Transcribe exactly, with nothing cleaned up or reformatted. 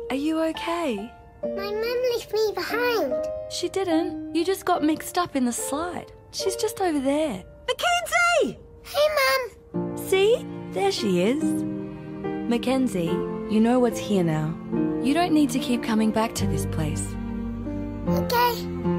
Are you okay? My mum left me behind. She didn't. You just got mixed up in the slide. She's just over there. Mackenzie! Hey, Mum. See? There she is. Mackenzie, you know what's here now. You don't need to keep coming back to this place. Okay.